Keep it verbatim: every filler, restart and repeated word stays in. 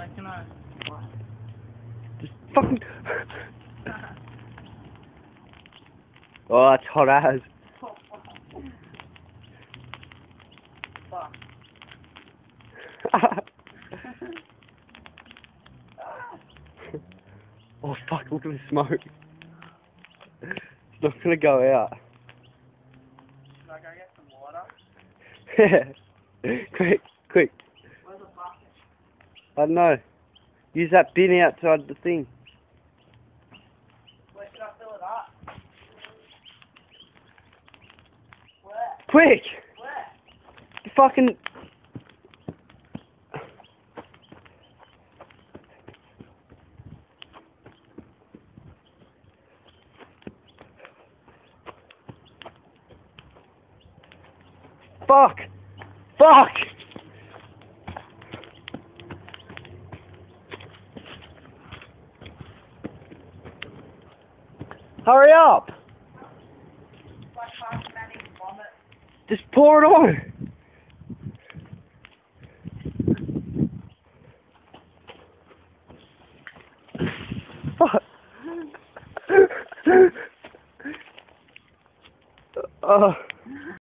like, you know. Just fucking... Oh, that's hot as. Fuck. Oh fuck, look at the smoke. It's not gonna go out. Should I go get some water? Yeah. Quick, quick. Where's the bucket? I don't know. Use that bin outside the thing. Where should I fill it up? Where? Quick! Where? The fucking... Fuck! Fuck! Hurry up! Like half manning vomit. Just pour it on! Fuck! Oh.